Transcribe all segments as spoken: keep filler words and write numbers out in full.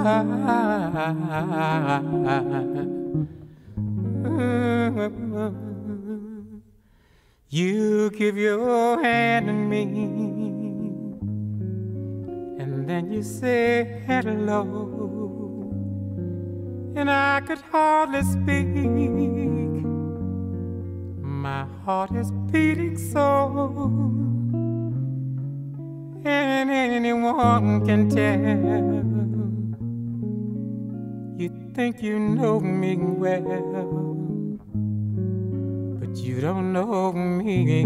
You give your hand to me, and then you say hello, and I could hardly speak. My heart is beating so, and anyone can tell. You think you know me well, but you don't know me.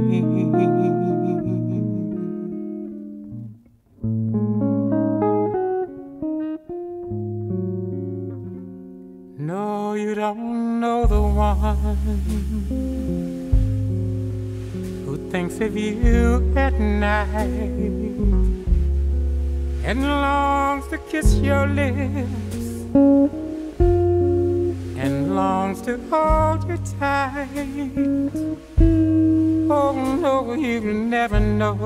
No, you don't know the one who thinks of you at night and longs to kiss your lips and longs to hold you tight. Oh no, you never know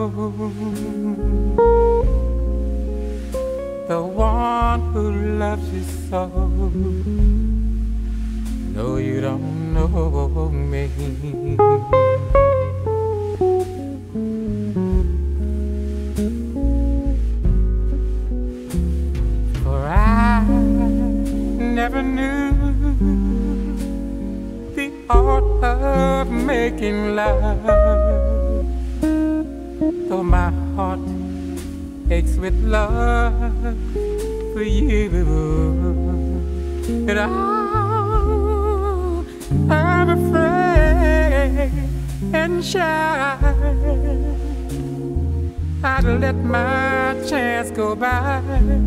the one who loves you so. No, you don't know me. For I never knew the art of making love, though my heart aches with love for you. And I, I'm afraid and shy I'd let my chance go by,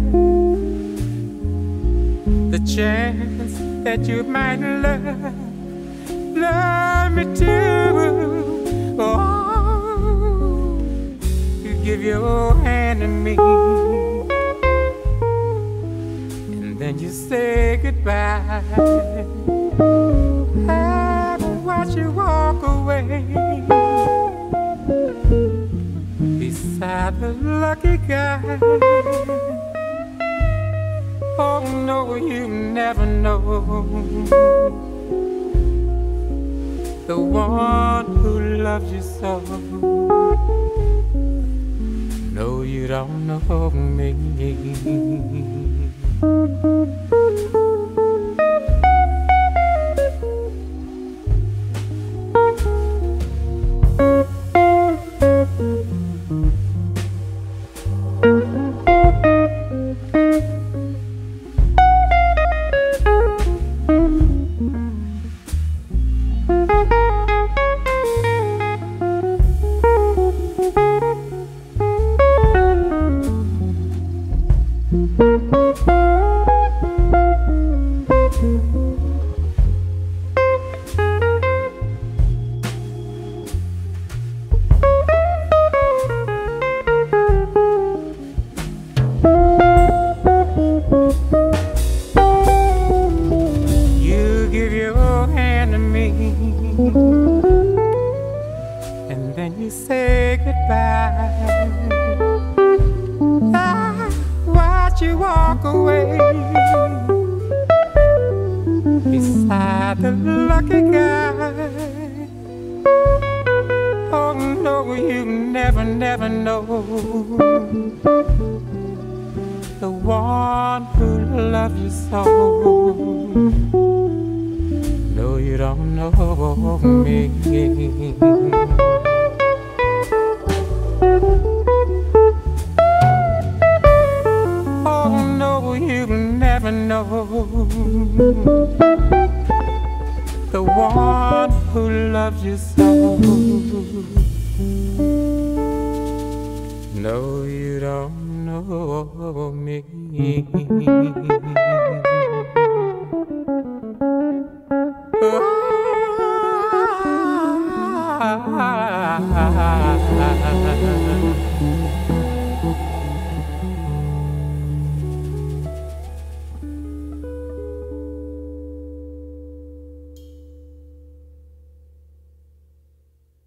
the chance that you might love, love me too. Oh, you give your hand to me, and then you say goodbye. I'd watch you walk away beside the lucky guy. Oh no, you never know the one who loves you so. No, you don't know me.